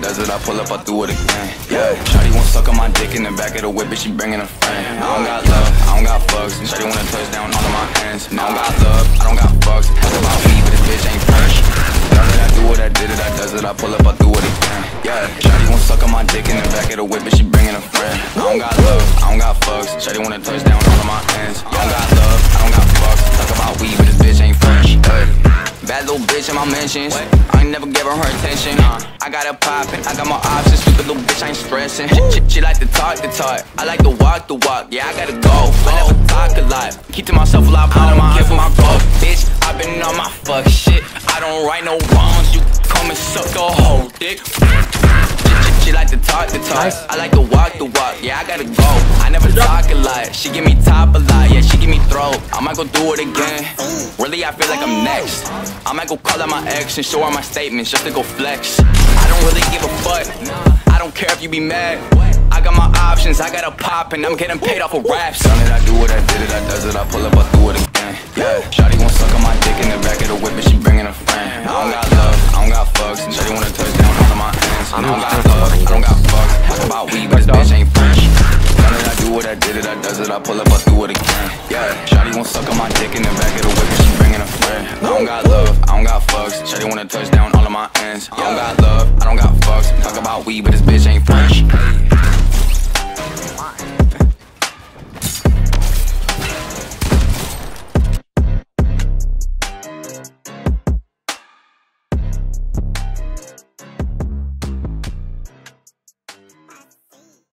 does it, I pull up, I do it again. Yeah, shawty won't suck on my dick in the back of the whip, but she bringing a friend. I don't got love, I don't got fucks. Shawty wanna touch down all of my hands. I don't got love, I don't got fucks. Talk about me, but this bitch ain't fresh. Now that I do it, I did it, I does it, I pull up, I do it again. Yeah, shawty won't suck on my dick in the back of the whip, but she bringing a friend. I don't got love, I don't got fucks. Shawty wanna touch down all of my hands. I don't got love, I don't got fucks. Talk about weed, but this bitch ain't fresh. Bad little bitch in my mentions. I ain't never gave her attention. I got it poppin', I got my options. Stupid little bitch, I ain't stressing. She like to talk the talk, I like to walk the walk. Yeah, I gotta go, I never talk a lot. Keep to myself a lot, I don't care for my broke. Bitch, I been on my fuck shit. I don't right no wrongs, you come and suck a whole dick. She like to talk the talk, I like to walk the walk. Yeah, I gotta go, I never talk a lot. She give me top a lot, yeah, she give me throat. I might go do it again. Really, I feel like I'm next. I might go call out my ex and show her my statements just to go flex. I don't really give a fuck, I don't care if you be mad. I got my options, I got a pop and I'm getting paid off of raps. Done it, I do it, I did it, I does it, I pull up, I do it again. Yeah, shawty won't suck on my dick in the back of the whip, but she bringing a friend. I don't got love, I don't got fucks. Shawty wanna touch down all of my hands. I don't got love, I don't got fucks. Talk about weed, but this bitch ain't fresh. Done it, I do it, I did it, I does it, I pull up, I do it again. Yeah, shawty won't suck on my dick in the back of the whip, but she bringing a friend. I don't got love, I don't got fucks. Shawty wanna touch down all of my hands. I don't got love, I don't got fucks. Talk about weed, but this bitch ain't fresh.